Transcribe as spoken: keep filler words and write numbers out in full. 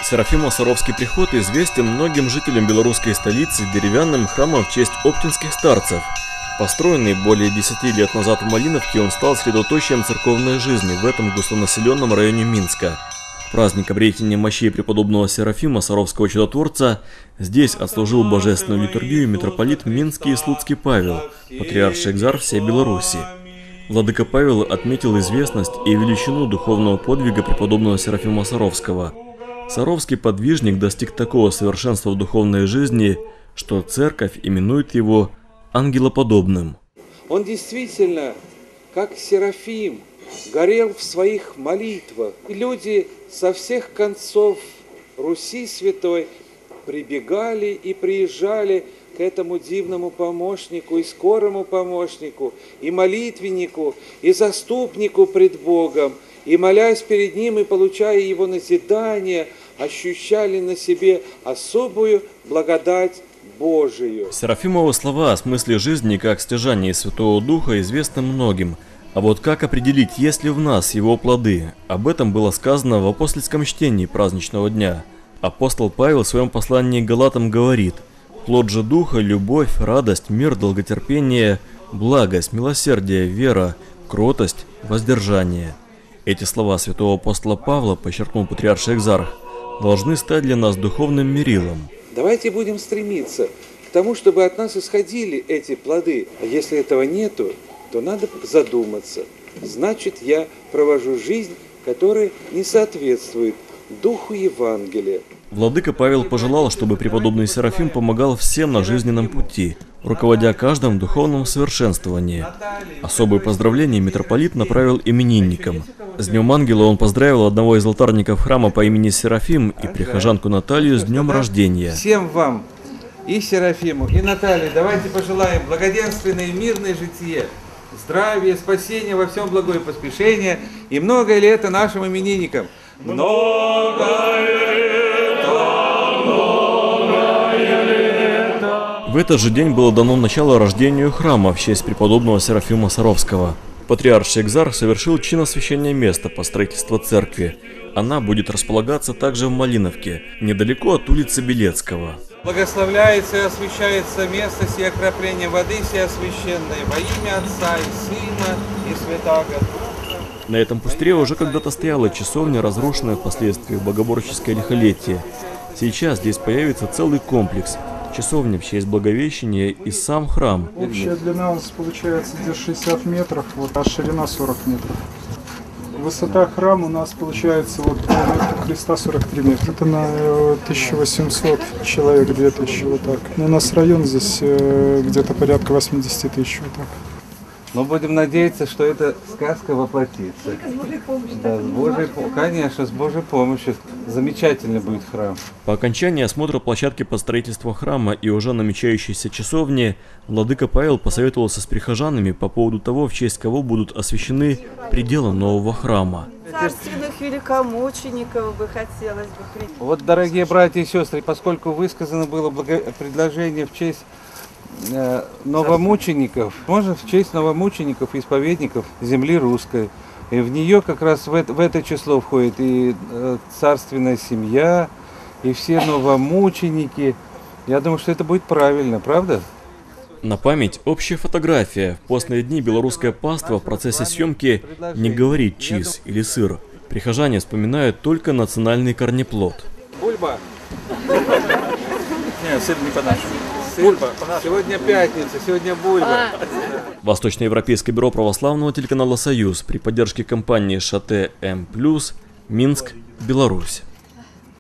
Серафимо-Саровский приход известен многим жителям белорусской столицы деревянным храмом в честь оптинских старцев. Построенный более десяти лет назад в Малиновке, он стал средоточием церковной жизни в этом густонаселенном районе Минска. Праздник обретения мощей преподобного Серафима, Саровского чудотворца, здесь отслужил божественную литургию митрополит Минский и Слуцкий Павел, патриарший экзарх всей Беларуси. Владыка Павел отметил известность и величину духовного подвига преподобного Серафима Саровского. Саровский подвижник достиг такого совершенства в духовной жизни, что церковь именует его ангелоподобным. Он действительно, как Серафим, горел в своих молитвах. И люди со всех концов Руси Святой прибегали и приезжали к этому дивному помощнику и скорому помощнику, и молитвеннику, и заступнику пред Богом, и, молясь перед Ним и получая Его назидание, ощущали на себе особую благодать Божию. Серафимовы слова о смысле жизни как стяжании Святого Духа известны многим. А вот как определить, есть ли в нас его плоды? Об этом было сказано в апостольском чтении праздничного дня. Апостол Павел в своем послании к Галатам говорит: «Плод же Духа – любовь, радость, мир, долготерпение, благость, милосердие, вера, кротость, воздержание». Эти слова святого апостола Павла, подчеркнул патриарший экзарх, должны стать для нас духовным мерилом. Давайте будем стремиться к тому, чтобы от нас исходили эти плоды. А если этого нету, то надо задуматься. Значит, я провожу жизнь, которая не соответствует духу Евангелия. Владыка Павел пожелал, чтобы преподобный Серафим помогал всем на жизненном пути, руководя каждым в духовном совершенствовании. Особые поздравления митрополит направил именинникам. С Днем Ангела он поздравил одного из алтарников храма по имени Серафим и прихожанку Наталью с днем рождения. Всем вам, и Серафиму, и Наталье, давайте пожелаем благоденственное и мирное житие, здравия, спасения во всем благое поспешение и многое лето нашим именинникам. Многое лето, многое лето. В этот же день было дано начало рождению храма в честь преподобного Серафима Саровского. Патриарший экзарх совершил чин освящения места по строительству церкви. Она будет располагаться также в Малиновке, недалеко от улицы Белецкого. Благословляется и освящается место сие окроплением воды сие священной во имя Отца и Сына и Святаго Духа. На этом пустыре уже когда-то стояла часовня, разрушенная впоследствии в богоборческое лихолетие. Сейчас здесь появится целый комплекс. Часовня в честь Благовещения и сам храм. Общая длина у нас получается где-то шестьдесят метров, вот, а ширина сорок метров. Высота храма у нас получается вот по метру креста сорок три метра. Это на тысячу восемьсот человек, две тысячи вот так. Но у нас район здесь где-то порядка восьмидесяти тысяч вот так. Но будем надеяться, что эта сказка воплотится. Только с Божьей помощью. Да, с Божьей, конечно, с Божьей помощью. Замечательный будет храм. По окончании осмотра площадки под строительство храма и уже намечающейся часовни, владыка Павел посоветовался с прихожанами по поводу того, в честь кого будут освящены пределы нового храма. Царственных великомучеников бы хотелось бы прийти. Вот, дорогие братья и сестры, поскольку высказано было благо... предложение в честь э, новомучеников, можно в честь новомучеников и исповедников земли русской. И в нее как раз в это, в это число входит и э, царственная семья, и все новомученики. Я думаю, что это будет правильно, правда? На память общая фотография. В постные дни белорусское паство в процессе съемки не говорит чиз или сыр. Прихожане вспоминают только национальный корнеплод. Бульба. Нет, сыр не по-нашему. Бульба. Сегодня пятница, сегодня бульба. Восточноевропейское бюро православного телеканала «Союз» при поддержке компании ШАТЭ М+, Минск, Беларусь.